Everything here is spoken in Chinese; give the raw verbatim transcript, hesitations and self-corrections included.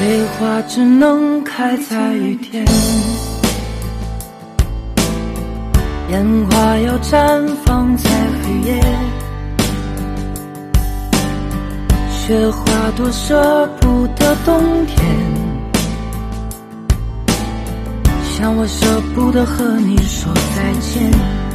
桂花只能开在雨天，烟花要绽放在黑夜，雪花多舍不得冬天，像我舍不得和你说再见。